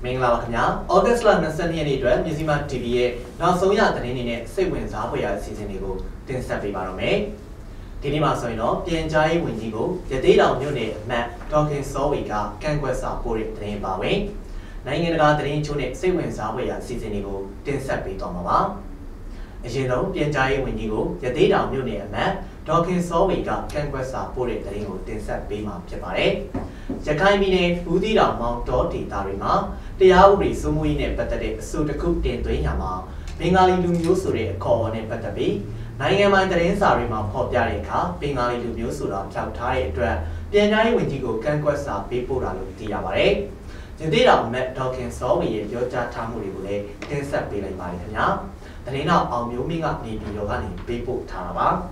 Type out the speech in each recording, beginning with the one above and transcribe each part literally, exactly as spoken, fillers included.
မင်္ဂလာပါခင်ဗျာ။ဩဂတ်စ်လ၂၂ရက်နေ့အတွက်မြစီမ တီဗီ ရဲ့နောက်ဆုံးရသတင်းတွေနဲ့စိတ်ဝင်စားဖွယ်ရာအစီအစဉ်တွေကိုတင်ဆက်ပေးပါတော့မယ်။ဒီနေ့မှာဆိုရင်တော့ပြန်ကြားရေးဝန်ကြီးကိုရသေးတောင်မြို့နယ်အမတ်ဒေါက်ခင်စောဝေကကန့်ကွက်စာပို့တဲ့သတင်းပါဝင်။နိုင်ငံတကာသတင်းချို့နဲ့စိတ်ဝင်စားဖွယ်ရာအစီအစဉ်တွေကိုတင်ဆက်ပေးသွားမှာပါ။အရင်ဆုံးပြန်ကြားရေးဝန်ကြီးကိုရသေးတောင်မြို့နယ်အမတ်ဒေါက်ခင်စောဝေကကန့်ကွက်စာပို့တဲ့သတင်းကိုတင်ဆက်ပေးမှာဖြစ်ပါတယ်။ရခိုင်ပြည်နယ်ဘူးသီးတောင်မောင်တောဒေသတွေမှာတရားဥပဒေစိုးမိုးရေးနဲ့ပတ်သက်တဲ့အဆိုတစ်ခုတင်သွင်းရမှာဘင်္ဂါလီလူမျိုးဆိုတဲ့အခေါ်အဝေါ်နဲ့ပတ်သက်ပြီးနိုင်ငံပိုင်သတင်းစာတွေမှာဖော်ပြတဲ့အခါဘင်္ဂါလီလူမျိုးဆိုတာဖျောက်ထားတဲ့အတွက်ပြန်ကြားရေးဝန်ကြီးကိုကန့်ကွက်စာပေးပို့တာလို့သိရပါတယ်။ဒီသေးတောင်မက်ဒေါက်ခင်စောဝေရဲ့ပြောကြားထားမှုတွေကိုလည်းတင်ဆက်ပေးလိုက်ပါတယ်ခင်ဗျာ။သတင်းတော်အောင်မျိုးမင်းကနေပြည်တော်ကနေပေးပို့ထားတာပါ။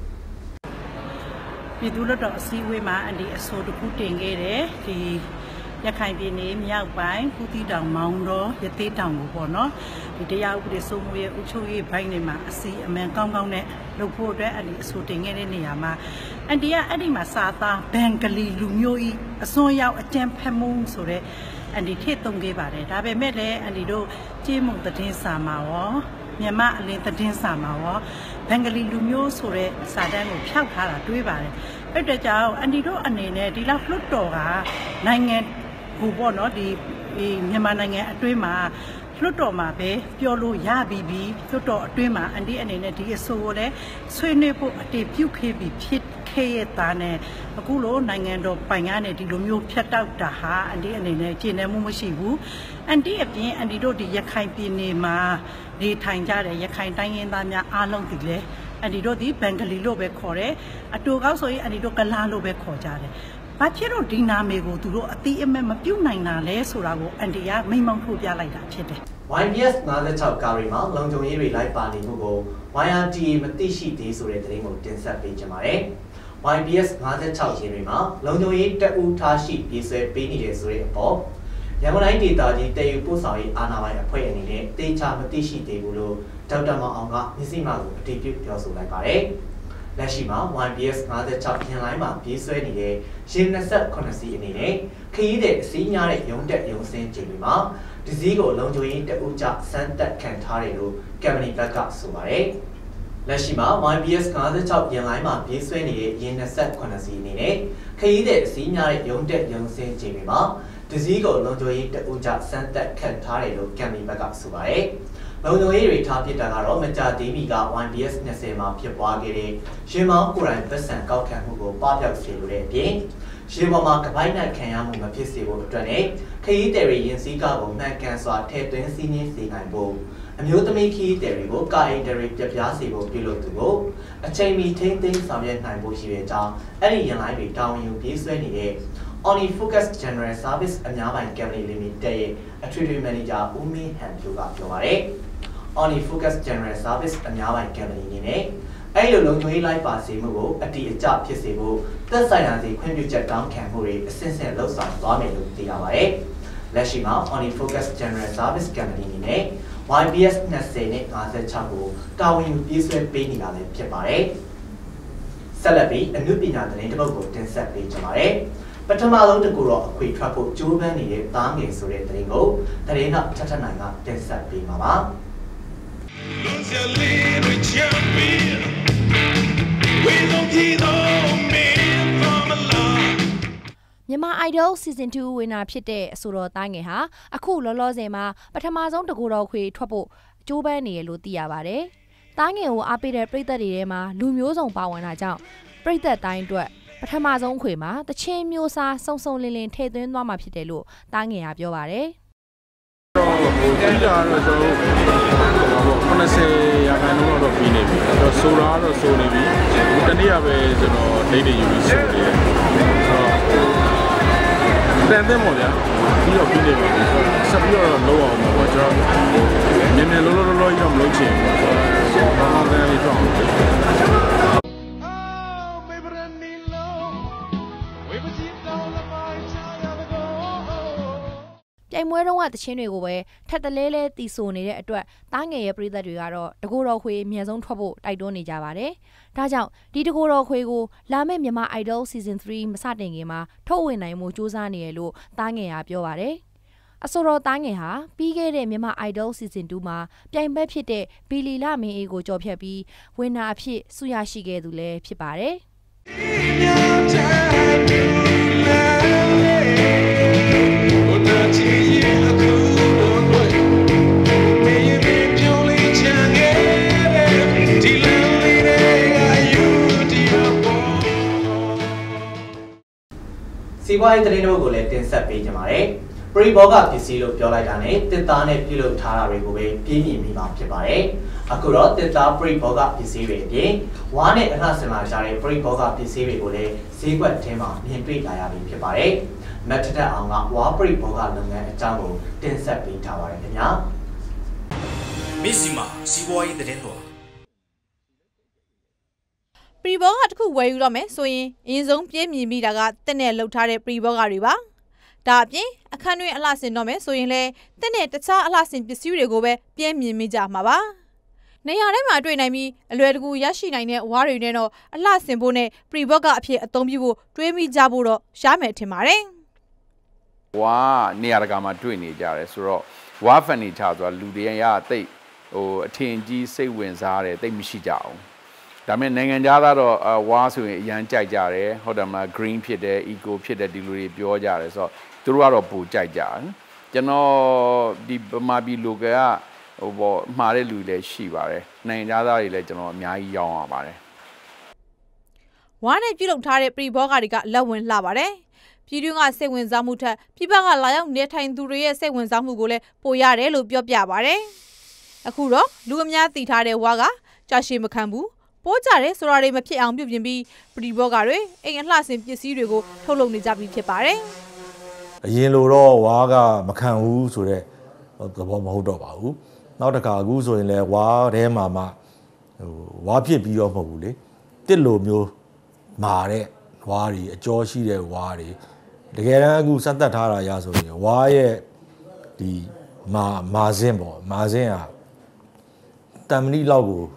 ပြည်သူ့လွှတ်တော်အစည်းအဝေးမှာအဒီအဆိုတစ်ခုတင်ခဲ့တယ်ဒီရခိုင်ပြည်နယ်မြောက်ပိုင်းဘူးသီးတောင်မောင်တော်ရသေးတောင်ကိုပေါ့နော်ဒီတရားဥပဒေစိုးမိုးရေးအုပ်ချုပ်ရေးဘိုင်းတွေမှာအစီအမံကောင်းကောင်းနဲ့လုပ်ဖို့အတွက်အဒီအဆိုတင်ခဲ့တဲ့နေရာမှာအန်တီကအဲ့ဒီမှာစာသားဘန်ဂလီလူမျိုးဤအစွန်းရောက်အကြမ်းဖက်မှုဆိုတဲ့အန်တီထည့်သုံးခဲ့ပါတယ်ဒါပေမဲ့လည်းအန်တီတို့ကြေးမုံသတင်းစာမှာရောမြန်မာအလင်းသတင်းစာမှာရောဘင်္ဂလီလူမျိုးဆိုတဲ့စာတမ်းကိုဖျောက်ထားတာတွေးပါတယ်အဲ့တဲ့ကြောင့်အန်တီတို့အနေနဲ့ဒီလောက်လွတ်တော်ကနိုင်ငံဟိုပေါ့နော်ဒီမြန်မာနိုင်ငံအတွင်းမှာလွတ်တော်မှာပဲပြောလို့ရပြီပြီလွတ်တော်အတွင်းမှာအန်တီအနေနဲ့ဒီအဆိုကိုလည်းဆွေးနွေးဖို့အတည်ပြုခဲ့ပြီးဖြစ်ခဲ့ရတာနဲ့အခုလိုနိုင်ငံတော်ပိုင်ကနေဒီလိုမျိုးဖြတ်တောက်တာဟာအန်တီအနေနဲ့ကျေနပ်မှုမရှိဘူးအန်တီအပြင်အန်တီတို့ဒီရခိုင်ပြည်နယ်မှာနေထိုင်ကြတဲ့ရခိုင်တိုင်းရင်းသားများအားလုံးဒီလေအန်တီတို့ဒီဘင်္ဂလီလို့ပဲခေါ်တယ်အတူကောက်ဆိုရင်အန်တီတို့ကလားလို့ပဲခေါ်ကြတယ်ဘာဖြစ်လို့ဒီနာမည်ကိုသူတို့အတိအမဲ့မပြုတ်နိုင်တာလဲဆိုတာကိုအန်တီကမိမ့်မောင်းထုတ်ပြလိုက်တာဖြစ်တယ် Y B S ၅၆ကားရီမှာလုံခြုံရေးတွေလိုက်ပါနေမှုကို Y R T A မသိရှိသေးဆိုတဲ့သတင်းကိုတင်ဆက်ပေးကြပါမယ်။ Y B S ၅၆ရင်းတွေမှာလုံခြုံရေးတပ်ဦးထားရှိပြည်ဆွဲပေးနေတယ်ဆိုတဲ့အပေါ်ရန်ကုန်တိုင်းဒေသကြီးတည်ယူပို့ဆောင်ရေးအာဏာပိုင်အဖွဲ့အနေနဲ့တေချာမသိရှိသေးဘူးလို့ဒေါက်တာမောင်အောင်ကမြစည်းမကိုအတည်ပြုပြောဆိုလိုက်ပါတယ်။လက်ရှိမှာ Y B S ၅၆ရင်းလိုင်းမှာပြည်ဆွဲနေတဲ့ရင်း၂၇စီးအနေနဲ့ခရီးတဲ့အစည်းများတဲ့ရုံတက်ရုံစင်းချိန်တွေမှာဒီစည်းကိုလုံခြုံရေးတအုပ်ကြစမ်းတက်ခံထားတယ်လို့ကမ်ပဏီဘက်ကဆိုပါတယ်။လက်ရှိမှာ Y B S ၅၆ရင်းလိုင်းမှာပြေးဆွဲနေတဲ့ရင်း၂၇စီးအနေနဲ့ခရီးတဲ့အစည်းများတဲ့ရုံတက်ရုံစင်းချိန်တွေမှာဒီစည်းကိုလုံခြုံရေးတအုပ်ကြစမ်းတက်ခံထားတယ်လို့ကမ်ပဏီဘက်ကဆိုပါတယ်။လုံခြုံရေးတွေထားပြတာကတော့မကြာသေးမီက Y B S ၂၀မှာဖြစ်ပွားခဲ့တဲ့ရင်မောင်းကိုယ်တိုင်ပတ်စံကောက်ခံမှုကိုပပျောက်စေလိုတဲ့အပြင်ရေပေါ်မှာကပိုက်နဲ့ခံရမှုမဖြစ်စေဖို့အတွက်နဲ့ခရီးသည်တွေရင်စည်းကားကိုမှန်ကန်စွာထည့်သွင်းစည်းနှင်းစေနိုင်ဖို့အမျိုးသမီးခရီးသည်တွေကိုကာအင်တရီပြပြစေဖို့ပြုလုပ်သူကိုအချိန်မီထိန်းသိမ်းဆောင်ရွက်နိုင်ဖို့ရှိတဲ့အကြောင်းအဲ့ဒီရန်လိုင်းတွေတာဝန်ယူပြေးဆွဲနေတဲ့ Unicode General Service အများပိုင် Company Limited ရဲ့အထွေထွေမန်နေဂျာဦးမင်းဟန်ဖြိုးကပြောပါတယ်။ Unicode General Service အများပိုင် Company အနေနဲ့အဲ့လိုလုံခြုံရေးလိုက်ပါစေမှုကိုအတိအကျဖြစ်စေဖို့သက်ဆိုင်ရာစီခွင့်ပြုချက်တောင်းခံမှုတွေအစစ်အစစ်လှုပ်ဆောင်သွားမယ်လို့သိရပါတယ်။လက်ရှိမှာ Unicode General Service Company အနေနဲ့ Y B S ၂၀နဲ့၅၆ကိုတာဝန်ယူပြေးဆွဲပေးနေတာလည်းဖြစ်ပါတယ်။ဆက်လက်ပြီးအမှုပညာသတင်းတစ်ပုဒ်ကိုတင်ဆက်ပေးကြပါမယ်။ပထမဆုံးတစ်ခုတော့အခွေထွက်ဖို့ကြိုးပမ်းနေတဲ့သားငယ်ဆိုတဲ့သတင်းကိုသတင်းတော့ထထနိုင်ကတင်ဆက်ပေးမှာပါ။ Myanmar Idol Season two ဝင်တာဖြစ်တဲ့အဆိုတော်သားငယ်ဟာအခုလောလောဆယ်မှာပထမဆုံးတကူတော်ခွေထွက်ဖို့ကြိုးပမ်းနေရလို့သိရပါတယ်။သားငယ်ကိုအားပေးတဲ့ပရိသတ်တွေထဲမှာလူမျိုးစုံပါဝင်တာကြောင့်ပရိသတ်တိုင်းအတွက်ပထမဆုံးခွေမှာတချင်းမျိုးစားစုံစုံလင်းလင်းထည့်သွင်းသွားမှာဖြစ်တယ်လို့သားငယ်ကပြောပါတယ်။တော့ဟိုကြီးတာတော့ကျွန်တော်ခုနစ်ဆယ်ရာခိုင်နှုန်းတော့ပြီးနေပြီ။တော့ဆိုတာတော့ဆိုနေပြီ။ဒီတနေ့ကပဲကျွန်တော်ဒိတ်တွေယူပြီးဆိုနေတယ်။တန်တဲ့မော်ဗျာပြီးတော့ပြီးနေပါပြီဆက်ပြီးတော့လုံးအောင်ပါပေါ့ကျွန်တော်နည်းနည်းလောလောလောလောကြီးတော့မလုပ်ချင်ဘူးဆိုတော့ဘာမှလည်းမပြောင်းဘူးပြိုင်ပွဲတုန်းကတချင်းတွေကိုပဲထက်တလဲလဲတီဆိုနေတဲ့အတွက်တားငယ်ရဲ့ပရိသတ်တွေကတော့တကူတော်ခွေအမြန်ဆုံးထွက်ဖို့တိုက်တွန်းနေကြပါတယ်။ဒါကြောင့်ဒီတကူတော်ခွေကိုလာမယ့်မြန်မာ Idol Season three မစတင်ခင်မှာထုတ်ဝေနိုင်မှုစူးစမ်းနေရလို့တားငယ်ကပြောပါတယ်။အဆိုတော်တိုင်းငယ်ဟာပြီးခဲ့တဲ့မြန်မာ Idol Season twoမှာပြိုင်ဘက်ဖြစ်တဲ့ဘီလီလာမင်းအေးကိုကြော်ဖြတ်ပြီးဝင်နာအဖြစ်ဆုရရှိခဲ့သူလည်းဖြစ်ပါတယ်။စီးပွားရေးသတင်းတွေကိုလည်းတင်ဆက်ပေးကြပါမယ်။ပရိဘောဂပစ္စည်းလို့ပြောလိုက်တာနဲ့တစ်သားနဲ့ပြုလုပ်ထားတာတွေကိုပဲပြင်းပြင်းမိမှာဖြစ်ပါတယ်။အခုတော့တစ်သားပရိဘောဂပစ္စည်းတွေအပြင်ဝါးနဲ့အလှဆင်လာကြတဲ့ပရိဘောဂပစ္စည်းတွေကိုလည်းဈေးကွက်ထဲမှာမြင်တွေ့လာရပြီဖြစ်ပါတယ်။မတ်တက်အောင်ကဝါးပရိဘောဂလုပ်ငန်းအကြောင်းကိုတင်ဆက်ပေးထားပါတယ်ခင်ဗျာ။မစ်စီမာစီးပွားရေးသတင်းတော်ပရီဘောကတစ်ခုဝယ်ယူတော့မယ်ဆိုရင်အရင်ဆုံးပြည့်မြင်မိတာကတက်နဲ့လှုပ်ထားတဲ့ပရီဘောကတွေပါဒါအပြင်အခန်းတွင်အလှဆင်တော့မယ်ဆိုရင်လည်းတက်နဲ့တခြားအလှဆင်ပစ္စည်းတွေကိုပဲပြည့်မြင်မိကြမှာပါနေရာတိုင်းမှာတွေ့နိုင်ပြီးအလွယ်တကူရရှိနိုင်တဲ့ဝါးတွေနဲ့တော့အလှဆင်ဖို့နဲ့ပရီဘောကအဖြစ်အသုံးပြုဖို့တွေးမိကြဖို့တော့ရှားမယ်ထင်ပါတယ်ဝါးနေရာတကာမှာတွေ့နေကြတယ်ဆိုတော့ဝါးဖန်နီချာဆိုတာလူတွေရတိတ်ဟိုအထင်ကြီးစိတ်ဝင်စားတယ်တိတ်မရှိကြအောင်ဒါပေမဲ့နိုင်ငံခြားသားတော့ဝါးဆိုရင်အရန်ကြိုက်ကြတယ်ဟုတ်တယ်မလား green ဖြစ်တယ် eco ဖြစ်တယ်ဒီလိုတွေပြောကြတယ်ဆိုတော့သူတို့ကတော့ပိုကြိုက်ကြတယ်ကျွန်တော်ဒီဗမာပြည် local ကဟိုပေါ့မှားတဲ့လူတွေလည်းရှိပါတယ်နိုင်ငံခြားသားတွေလည်းကျွန်တော်အများကြီးရောင်းရပါတယ်ဝါးနဲ့ပြုလုပ်ထားတဲ့ပရိဘောဂတွေကလက်ဝင်လှပါတယ်ပြည်တွင်းကစိတ်ဝင်စားမှုထက်ပြည်ပကလာရောက်နေထိုင်သူတွေရဲ့စိတ်ဝင်စားမှုကိုလည်းပိုရတယ်လို့ပြောပြပါတယ်အခုတော့လူအများသိထားတဲ့ဝါးကကြာရှည်မခံဘူးပိုးကြတယ်ဆိုတာတွေမဖြစ်အောင်ပြုပြင်ပြီးပရိဘောဂတွေအိမ်အလှဆင်ပစ္စည်းတွေကိုထုတ်လုပ်နေကြပြီးဖြစ်ပါတယ်အရင်လိုတော့ဝါးကမခံဘူးဆိုတော့သဘောမဟုတ်တော့ပါဘူးနောက်တစ်ခါအခုဆိုရင်လည်းဝါးထဲမှာမှဟိုဝါးဖြစ်ပြီးတော့မဟုတ်ဘူးလေတစ်လိုမျိုးမာတဲ့ဝါးတွေအကျော်ရှိတဲ့ဝါးတွေတကယ်တမ်းအခုစက်သက်ထားတာရဆိုရင်ဝါးရဲ့ဒီမာမာစင်းပေါ့မာစင်းကတမ်မဏိလောက်ကို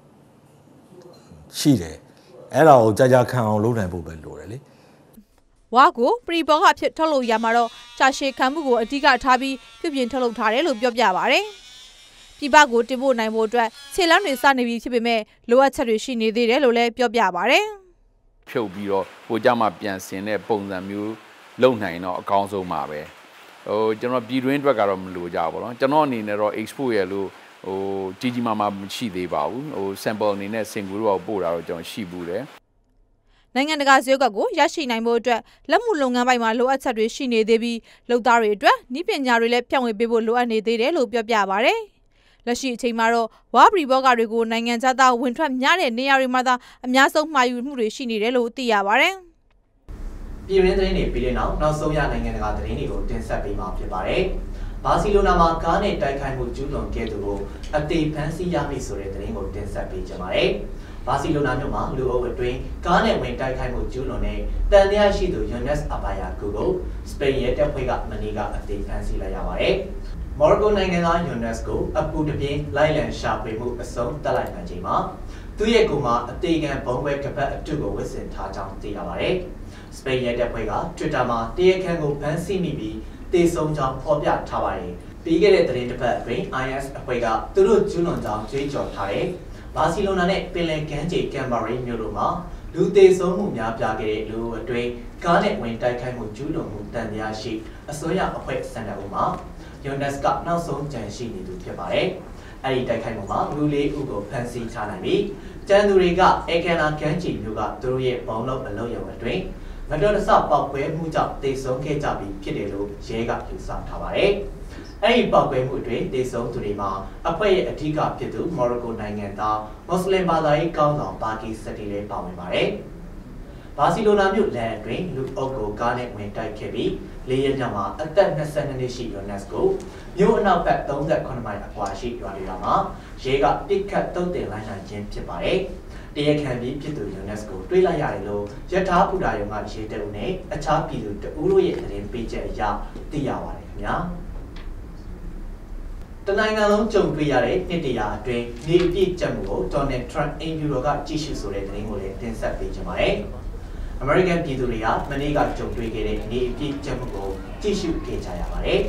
ရှိတယ်အဲ့ဒါကိုကြာကြာခံအောင်လုပ်နိုင်ဖို့ပဲလိုတယ်လေဝါကိုပရိဘောဂအဖြစ်ထုတ်လုပ်ရမှာတော့ကြာရှည်ခံမှုကိုအဓိကထားပြီးပြုပြင်ထုတ်လုပ်ထားတယ်လို့ပြောပြပါတယ်ပြည်ပကိုတင်ပို့နိုင်ဖို့အတွက်ခြေလမ်းတွေစနေပြီဖြစ်ပေမဲ့လိုအပ်ချက်တွေရှိနေသေးတယ်လို့လည်းပြောပြပါတယ်ဖြုတ်ပြီးတော့ဟိုကြမှာပြန်ဆင်တဲ့ပုံစံမျိုးလုပ်နိုင်တော့အကောင်းဆုံးပါပဲဟိုကျွန်တော်ပြည်တွင်းအတွက်ကတော့မလိုကြဘူးเนาะကျွန်တော်အနေနဲ့တော့ export ရလို့ဟိုကြီးကြီးမားမားမရှိသေးပါဘူးဟို sample အနေနဲ့စင်ကူတော့ပို့တာတော့ကျွန်တော်ရှိဘူးတယ်နိုင်ငံတကာဈေးကွက်ကိုရရှိနိုင်ဖို့အတွက်လက်မှုလုပ်ငန်းပိုင်းမှာလိုအပ်ချက်တွေရှိနေသေးပြီးလုပ်သားတွေအတွက်နည်းပညာတွေလည်းဖြန့်ဝေပေးဖို့လိုအပ်နေသေးတယ်လို့ပြောပြပါဗျ။လက်ရှိအချိန်မှာတော့ဝါပရီဘောဂတွေကိုနိုင်ငံခြားသားဝင်ထွက်များတဲ့နေရာတွေမှာသာအများဆုံးမှာယူမှုတွေရှိနေတယ်လို့သိရပါဗျ။ပြည်ရင်းသတင်းတွေပြီးတဲ့နောက်နောက်ဆုံးရနိုင်ငံတကာသတင်းတွေကိုတင်ဆက်ပေးမှာဖြစ်ပါတယ်။ဘာစီလိုနာမှာကားနဲ့တိုက်ခိုက်မှုကျူးလွန်ခဲ့သူကိုအသေးဖမ်းဆီးရမိဆိုတဲ့သတင်းကိုတင်ဆက်ပေးကြပါမယ်။ဘာစီလိုနာမြို့မှာလူအုပ်အတွင်းကားနဲ့ဝင်တိုက်ခိုက်မှုကျူးလွန်တဲ့တန်တရားရှိသူ Unicode အပါယာကူကိုစပိန်ရဲတပ်ဖွဲ့ကမနေ့ကအသေးဖမ်းဆီးလိုက်ရပါတယ်။မော်ရိုကိုနိုင်ငံသား Unicode ကိုအပူတပြင်းလိုက်လံရှာဖွေမှုအဆုံးတက်လိုက်နိုင်ချိန်မှာသူ့ရဲ့ကိုယ်မှာအသေးခံဘုံဘဲကပတ်အတုကိုဝစ်ဆင်ထားကြောင်းသိရပါတယ်။စပိန်ရဲတပ်ဖွဲ့က Twitter မှာတရားခံကိုဖမ်းဆီးမိပြီးတေဆုံးကြောင်းဖော်ပြထားပါတယ်။ပြီးခဲ့တဲ့သတင်းတစ်ပတ်အတွင်း I S အဖွဲ့ကသူတို့ကျူးလွန်ကြောင်းကြွေးကြော်ထားတဲ့ဘာစီလိုနာနဲ့ပင်လယ်ကမ်းခြေကမ်ဘာရီမြို့တို့မှာလူသေဆုံးမှုများပြားခဲ့တဲ့လူအတွင်းကားနဲ့ဝင်တိုက်ခိုက်မှုကျူးလွန်မှုတန်တရားရှိအစိုးရအဖွဲ့စံတအုပ်မှာ Unicode ကနောက်ဆုံးကြံရှိနေသူဖြစ်ပါတယ်။အဲဒီတိုက်ခိုက်မှုမှာလူလေးဦးကိုဖမ်းဆီးထားနိုင်ပြီးကျန်သူတွေကအေကန်နာကမ်းခြေမြို့ကသူတို့ရဲ့ဘောင်းလုံးအလုံးရုံအတွင်းမတော်တဆပေါက်ကွဲမှုကြောင့်သေဆုံးခဲ့ကြပြီးဖြစ်တယ်လို့ရဲကယူဆထားပါတယ်။အဲဒီပေါက်ကွဲမှုအတွင်းသေဆုံးသူတွေမှာအဖွဲ့ရဲ့အထူးကဖြစ်သူမော်ရိုကိုနိုင်ငံသားမွတ်စလင်ဘာသာရေးကောင်းဆောင်ဘာကီစတီလည်းပါဝင်ပါတယ်။ဘာစီလိုနာမြို့လမ်းအတွင်းလူအုပ်ကိုကားနဲ့ဝင်တိုက်ခဲ့ပြီးလေးရက်မြောက်မှာအသက်၂၂နှစ်ရှိ Unicode ကိုမြို့အနောက်ဘက်၃၇မိုင်အကွာရှိရွာတွေကမှာရဲကပစ်ခတ်တုံ့တင်လိုက်နိုင်ခြင်းဖြစ်ပါတယ်။တရားခံပြီးဖြစ်သူ Unicode ကိုတွေးလိုက်ရတယ်လို့ရထားပူတာရုံကရဲတပ်ဦးနဲ့အခြားပြည်သူတအူးတို့ရဲ့သတင်းပေးချက်အရသိရပါတယ်ခင်ဗျာ။တနိုင်ငံလုံးကြုံတွေ့ရတဲ့နှစ်တရာအတွင်းနေအပြည့်ကျပ်မှုကိုဒေါ်နယ်ထရန့်အိမ်ဖြူတော်ကကြည့်ရှုဆိုတဲ့သတင်းကိုလည်းတင်ဆက်ပေးကြပါမယ်။ American ပြည်သူတွေကမနေ့ကကြုံတွေ့ခဲ့တဲ့နေအပြည့်ကျပ်မှုကိုကြည့်ရှုခဲ့ကြရပါတယ်။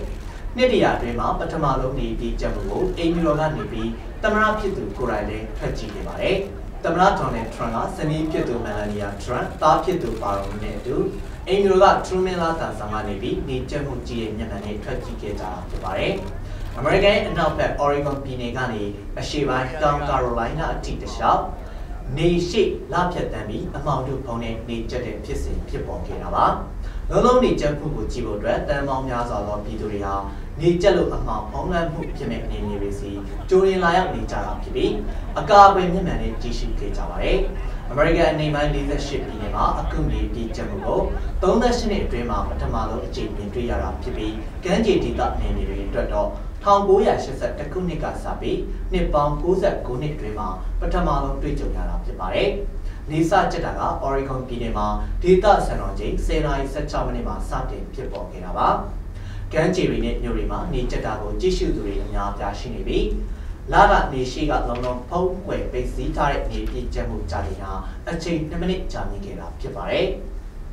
နေ့တရာအတွင်းမှာပထမဆုံးနေပြီးကြမှုကိုအိမ်ပြည်တော်ကနေပြီးသမ္မတဖြစ်သူကိုရိုင်းလည်းထွက်ကြည့်နေပါတယ်။သမ္မတဒေါ်နယ်ထရန့်ကဇနီးဖြစ်သူမန်လာနီယာထရန့်သားဖြစ်သူပါရုံနဲ့အတူအိမ်ပြည်တော်ကထရူမင်လာတန်ဆောင်ကနေပြီးနေကြမှုကြီးရဲ့မျက်နှာနဲ့ထွက်ကြည့်ခဲ့ကြတာဖြစ်ပါတယ်။ အမေရိကန်အနောက်ဘက် Oregon ပြည်နယ်ကနေအရှေ့ပိုင်းတောင်ကာရိုလိုင်းနာအထိတခြားနေရှိလဖြတ်တမ်းပြီးအမောင်တို့ဖုံးနဲ့နေကျက်တဲ့ဖြစ်စဉ်ဖြစ်ပေါ်ခဲ့တာပါ။လုံးလုံးနေကျက်မှုကိုကြည့်ဖို့အတွက်တန်ပေါင်းများစွာသောပြည်သူတွေဟာနေကျက်လို့အမောင်ဖုံးလန်းမှုဖြစ်မဲ့အနေမျိုးတွေစီကြိုးရင်လာရောက်နေကြတာဖြစ်ပြီးအကာအကွယ်မျက်မှန်နဲ့ကြည့်ရှုခဲ့ကြပါတယ်။ အမေရိကန်အနေနဲ့၄၈ပြည်နယ်မှာအခုနေပြီးကျမှုကို၃၈နှစ်အတွင်းမှာပထမဆုံးအကြိမ်မြင်တွေ့ရတာဖြစ်ပြီးကမ်းခြေဒေသနေမြေတွေအတွက်တော့၁၉၈၁ခုနှစ်ကစပြီးနှစ်ပေါင်း၉၉နှစ်အတွင်းမှာပထမဆုံးတွေ့ကြုံရတာဖြစ်ပါတယ်။နေစကျက်တာက Oregon ပြည်နယ်မှာဒေသစံတော်ချိန်၁၀နာရီ၁၆မိနစ်မှာစတင်ဖြစ်ပေါ်ခဲ့တာပါ။ကမ်းခြေတွေနဲ့မြို့တွေမှာနေကျက်တာကိုကြည့်ရှုသူတွေအများအပြားရှိနေပြီးလာကနေရှိကလုံးလုံးဖုံးကွယ်ပိတ်စည်းထားတဲ့နေပြည့်ကျက်မှုကြာနေတာအချိန်၂မိနစ်ကြာမြင့်ခဲ့တာဖြစ်ပါတယ်။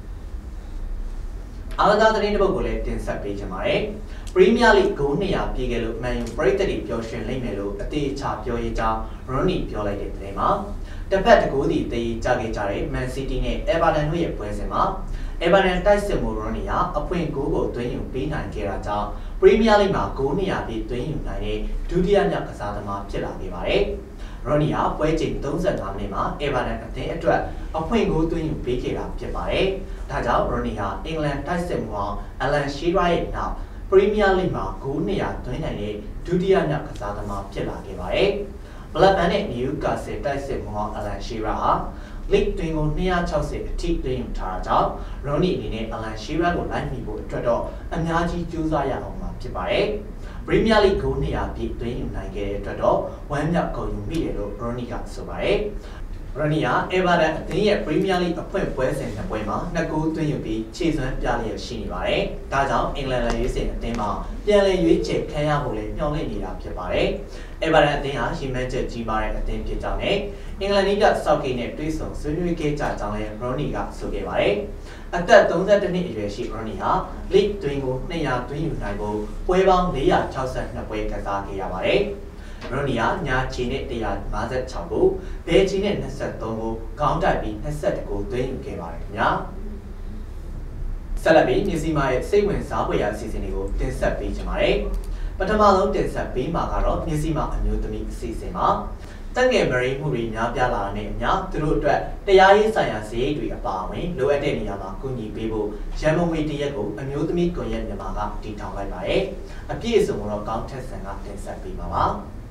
အားကစားသတင်းတစ်ပုဒ်ကိုလည်းတင်ဆက်ပေးချင်ပါတယ်။ ပရီးမီးယားလိဂ်ဂိုး၂၀၀ပြည့်ခဲ့လို့မန်ယူပရိသတ်တွေပျော်ရွှင်လိမ့်မယ်လို့အသေးအချာပြောရေးကြောင်းရိုနီပြောလိုက်တဲ့သတင်းမှာတစ်ဖက်တကူစီတေးကြခဲ့ကြတဲ့မန်စီးတီးနဲ့အေဗာတန်တို့ရဲ့ပွဲစဉ်မှာအေဗာတန်တိုက်စစ်မှုရိုနီဟာအဖွင့်ဂိုးကိုသွင်းယူပေးနိုင်ခဲ့တာကြောင့်ပရီးမီးယားလိဂ်မှာဂိုး၂၀၀ပြည့်သွင်းယူနိုင်တဲ့ဒုတိယမြောက်ကစားသမားဖြစ်လာခဲ့ပါတယ်။ရိုနီဟာပွဲချိန်၃၅မိနစ်မှာအေဗာတန်အသင်းအတွက်အဖွင့်ဂိုးသွင်းယူပေးခဲ့တာဖြစ်ပါတယ်။ဒါကြောင့်ရိုနီဟာအင်္ဂလန်တိုက်စစ်မှုအောင်အလန်ရှီရာရဲ့နောက်ပရီးမီးယားလိဂ်မှာဂိုး၂၀၀သွင်းနိုင်တဲ့ဒုတိယမြောက်ကစားသမားဖြစ်လာခဲ့ပါတယ်။ ဘလက်ဘန်နဲ့နယူကာဆယ်တိုက်စစ်မှုအောင်အလန်ရှီရာဟာလိဂ်တွင်ကို၂၆၀အထိသွင်းယူထားတာကြောင့်ရိုနီအနေနဲ့အလန်ရှီရာကိုလိုက်မိဖို့အတွက်တော့အများကြီးကြိုးစားရအောင်မှာဖြစ်ပါတယ်။ ပရီးမီးယားလိဂ်ဂိုး၂၀၀ပြည့်သွင်းယူနိုင်ခဲ့တဲ့အတွက်တော့ဝမ်းမြောက်ဂုဏ်ယူမိတယ်လို့ရိုနီကဆိုပါတယ်။ ရိုနီဟာအေဗာတန်အသင်းရဲ့ပရီးမီးယားလိဂ်အဖွင့်ပွဲစဉ်နှစ်ပွဲမှာနှစ်ဂိုးသွင်းယူပြီးခြေစွမ်းပြလျက်ရှိနေပါတယ်။ဒါကြောင့်အင်္ဂလန်လက်ရွေးစင်အသင်းမှာပြန်လည်ရွေးချယ်ခံရဖို့လည်းမျှော်လင့်နေတာဖြစ်ပါတယ်။အေဗာတန်အသင်းဟာရှီမန်ချက်ကြီးမားတဲ့အသင်းဖြစ်ကြောင်းနဲ့အင်္ဂလန်နည်းပြဆော့ကိနဲ့တွဲဆုံဆွေးနွေးခဲ့ကြကြောင်းလည်းရိုနီကဆိုခဲ့ပါတယ်။အသက်၃၁နှစ်အရွယ်ရှိရိုနီဟာလိဂ်တွင်ကို၂၀၀သွင်းယူနိုင်ဖို့ပွဲပေါင်း၄၆၂ပွဲကစားခဲ့ရပါတယ်။ ရိုနီယာညာချီနဲ့၁၅၆ကိုဘဲချီနဲ့၂၃ကိုခေါင်းတိုက်ပြီး၂၁ကိုသွင်းယူခဲ့ပါတယ်ခင်ဗျာဆက်လက်ပြီးမြစီမာရဲ့စိတ်ဝင်စားဖွယ်ရာအစီအစဉ်တွေကိုတင်ဆက်ပေးကြပါမယ်ပထမဆုံးတင်ဆက်ပေးမှာကတော့မြစီမာအမျိုးသမီးအစီအစဉ်မှာတက်ငယ်မရိမှုတွေများပြားလာတဲ့အမျှသူတို့အတွက်တရားရေးဆိုင်ရာစရိတ်တွေအပါအဝင်လိုအပ်တဲ့နေရာမှာကူညီပေးဖို့ရန်ကုန်ငွေတရက်ကိုအမျိုးသမီးကွန်ရက်မြန်မာကတည်ထောင်လိုက်ပါတယ်အပြည့်အစုံတော့ကောင်းထက်ဆန်ကတင်ဆက်ပေးမှာပါ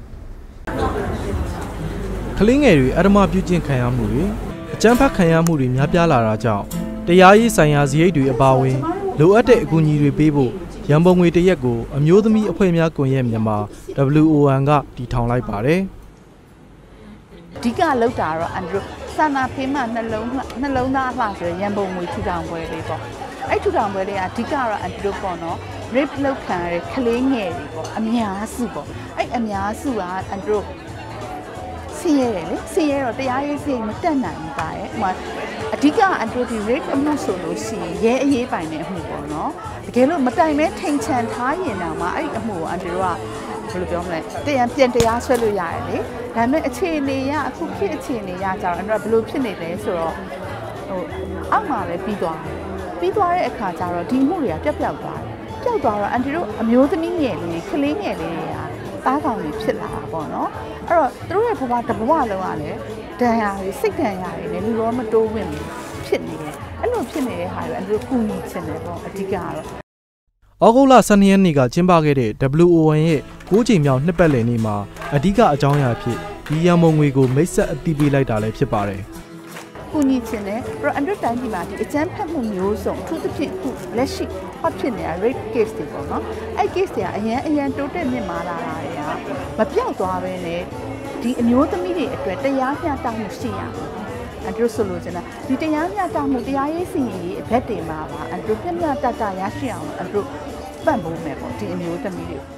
ကလေးငယ်တွေအဓမ္မပြုကျင့်ခံရမှုတွေအကြမ်းဖက်ခံရမှုတွေများပြားလာတာကြောင့်တရားရေးဆိုင်ရာစရိတ်တွေအပါအဝင်လိုအပ်တဲ့အကူအညီတွေပေးဖို့ရန်ပုံငွေတရက်ကိုအမျိုးသမီးအဖွဲ့များကွန်ရက်မြန်မာ W O N ကတည်ထောင်လိုက်ပါတယ်အဓိကလောက်တာတော့အန်ဒရိုဆန္ဒဖေးမှနှလုံးနှလုံးသားအလှဆိုရန်ပုံငွေထူထောင်ပွဲလေးပေါ့အဲ့ထူထောင်ပွဲလေးကအဓိကတော့အန်ဒရိုပေါ့နော် rape လောက်ခံရတဲ့ကလေးငယ်တွေပေါ့အများစုပေါ့အဲ့အများစုကအန်ဒရိုဆင်းရဲတယ်လေဆင်းရဲတော့တရားရေးစရိတ်မတက်နိုင်ဘူးပါရဲ့ဟိုမှာအဓိကအန်ဒရိုဒီ rape အမှုဆိုလို့ရှိရင်ရဲအရေးပိုင်တဲ့အမှုပေါ့နော်တကယ်လို့မတိုင်မဲထိန်ချန်ထားရင်တော့မှအဲ့အမှုကိုအန်ဒရိုကဘယ်လိုပြောမလဲတရားပြန်တရားဆွဲလို့ရတယ်လေဒါပေမဲ့အခြေအနေရအခုဖြစ်အခြေအနေရကြတော့အန်ဒရိုကဘယ်လိုဖြစ်နေလဲဆိုတော့ဟိုအောက်မှာပဲပြီးသွားတယ်ပြီးသွားတဲ့အခါကျတော့ဒီမှုတွေကပြက်ပြောက်သွားတယ်ပျောက်သွားတော့အန်တီတို့အမျိုးသမီးငယ်လေးကလေးငယ်လေးတွေကသားကောင်တွေဖြစ်လာတာပေါ့နော်အဲ့တော့သူတို့ရဲ့ဘဝတစ်ဘဝလုံးကလည်းဒဏ်ရာတွေစိတ်ဒဏ်ရာတွေလည်းလူရောမတိုးဝင်ဖြစ်နေတယ်အဲ့လိုဖြစ်နေတဲ့ဟာတွေအန်တီတို့ကူညီချင်တယ်ပေါ့အဓိကကတော့ဩဂုတ်လ၁၂ရက်နေ့ကကျင်းပခဲ့တဲ့ W O N ရဲ့၉ကြိမ်မြောက်နှစ်ပတ်လည်နေ့မှာအဓိကအကြောင်းအရာဖြစ်ဒီရန်ပုံငွေကိုမိတ်ဆက်အသိပေးလိုက်တာလည်းဖြစ်ပါတယ်ကူညီချင်တယ်ပြီးတော့အန်ဒရိုတိုင်းဒီမှာဒီအကြမ်းဖက်မှုမျိုးစုံအထူးသဖြင့်အခုလက်ရှိဟော့ဖြစ်နေတာ rape case တွေပေါ့နော်အဲ့ case တွေကအရန်အရန်တိုးတက်မြင့်မားလာတာတွေကမပြောက်သွားပဲနဲ့ဒီအမျိုးသမီးတွေအတွက်တရားမျှတမှုရှိရမယ်အန်ဒရိုဆိုလိုချင်တာဒီတရားမျှတမှုတရားရေးစီရင်ရေးအဘက်တွေမှာပါအန်ဒရိုမျှမျှတတရရှိအောင်အန်ဒရိုပံ့ပိုးမယ်ပေါ့ဒီအမျိုးသမီးတွေ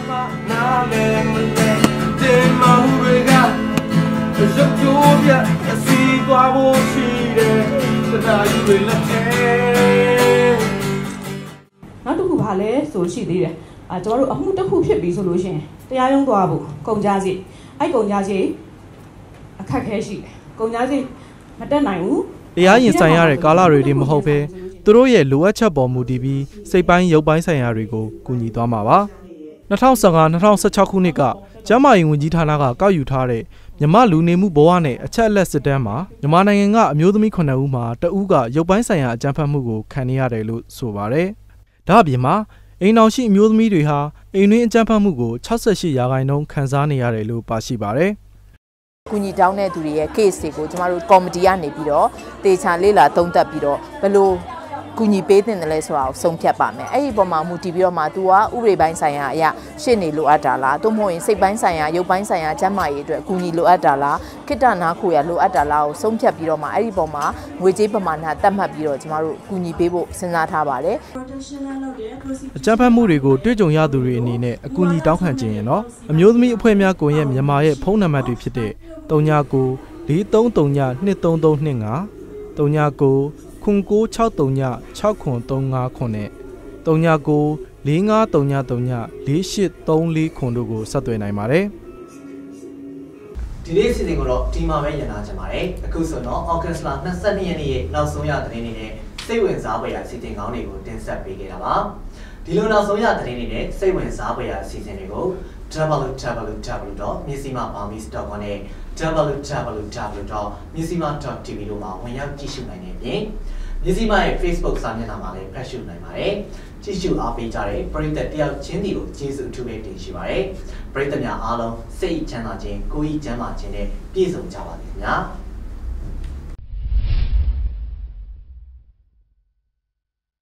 ရုပ်ကြိုးပြအစီသွားဖို့ရှိတယ်တရားယူတွေလက်ထဲနောက်တစ်ခုဘာလဲဆိုရှိသေးတယ်အာကျွန်တော်တို့အမှုတစ်ခုဖြစ်ပြီဆိုလို့ရှိရင်တရားရုံးသွားဖို့ကုန်ကြစီအဲ့ကုန်ကြစီအခက်ခဲရှိတယ်ကုန်ကြစီမတက်နိုင်ဘူးတရားရင်ဆိုင်ရတဲ့ကာလတွေဒီမဟုတ်ဘဲသူတို့ရဲ့လိုအပ်ချက်ပေါ်မူတည်ပြီးစိတ်ပိုင်းရုပ်ပိုင်းဆိုင်ရာတွေကိုကူညီသွားမှာပါ၂၀၁၅ ၂၀၁၆ခုနှစ်ကကျန်းမာရေးဝန်ကြီးဌာနကကောက်ယူထားတဲ့မြန်မာလူနေမှုဘဝနဲ့အချက်အလက်စစ်တမ်းမှာမြန်မာနိုင်ငံကအမျိုးသမီးခုနှစ်ဦးမှာတဦးကရုပ်ပိုင်းဆိုင်ရာအကြမ်းဖက်မှုကိုခံနေရတယ်လို့ဆိုပါတယ်။ဒါ့အပြင်မှာအိမ်တော်ရှိအမျိုးသမီးတွေဟာအိမ်တွင်းအကြမ်းဖက်မှုကို၆၈ရာခိုင်နှုန်းခံစားနေရတယ်လို့ပါရှိပါတယ်။ကူညီတောင်းတဲ့သူတွေရဲ့ case တွေကိုကျမတို့ကော်မတီကနေပြီးတော့တေချာလေးလာသုံးသပ်ပြီးတော့ဘယ်လိုကူညီပေးတင်တယ်လဲဆိုတာကိုဆုံးဖြတ်ပါမယ်အဲ့ဒီပုံမှာမူတည်ပြီးတော့မှ तू ကဥပဒေပိုင်းဆိုင်ရာအရာရှင်းနေလိုအပ်တာလားသို့မဟုတ်ရင်စိတ်ပိုင်းဆိုင်ရာရုပ်ပိုင်းဆိုင်ရာကျန်းမာရေးအတွက်အကူအညီလိုအပ်တာလားခိတ္တနာခိုရလိုအပ်တာလားကိုဆုံးဖြတ်ပြီးတော့မှအဲ့ဒီပုံမှာငွေကြေးပမာဏသတ်မှတ်ပြီးတော့ကျမတို့ကူညီပေးဖို့စဉ်းစားထားပါတယ်အကြမ်းဖက်မှုတွေကိုတွေ့ကြုံရသူတွေအနေနဲ့အကူအညီတောင်းခံခြင်းရင်တော့အမျိုးသမီးအဖွဲ့များကွန်ရက်မြန်မာရဲ့ဖုန်းနံပါတ်တွေဖြစ်တဲ့၃၉ ၄၃၃ ၂၃၃၂၅ ၃၉ခွန်ကို၆၃ည၆ခွန်၃၅ခွန်နဲ့၃ညကို၄၅၃ည၃ည၄၈၃၄ခွန်တို့ကိုဆက်သွယ်နိုင်ပါတယ်ဒီနေ့အစီအစဉ်ကိုတော့ဒီမှာပဲရနာချင်ပါတယ်အခုဆိုတော့ August လ၂၂ရက်နေ့ရဲ့နောက်ဆုံးရသတင်းတွေနဲ့စိတ်ဝင်စားဖွယ်ရာအစီအစဉ်ကောင်းတွေကိုတင်ဆက်ပေးခဲ့တာပါဒီလိုနောက်ဆုံးရသတင်းတွေနဲ့စိတ်ဝင်စားဖွယ်ရာအစီအစဉ်တွေကို double-u double-u double-u dot myanmar burmese dot com နဲ့ double-u double-u double-u dot myanmar dot t v တို့မှာဝင်ရောက်ကြည့်ရှုနိုင်တဲ့အပြင်Myanmarရဲ့ Facebook စာမျက်နှာမှာလည်းဖတ်ရှုနိုင်ပါတယ်။ကြည့်ရှုအားပေးကြတဲ့ပရိသတ်တယောက်ချင်းစီကိုကျေးဇူးအထူးပဲတင်ရှိပါတယ်။ပရိသတ်များအားလုံးစိတ်ချမ်းသာခြင်းကိုယ်ဤချမ်းသာခြင်းနဲ့ပြည့်စုံကြပါစေခင်ဗျာ။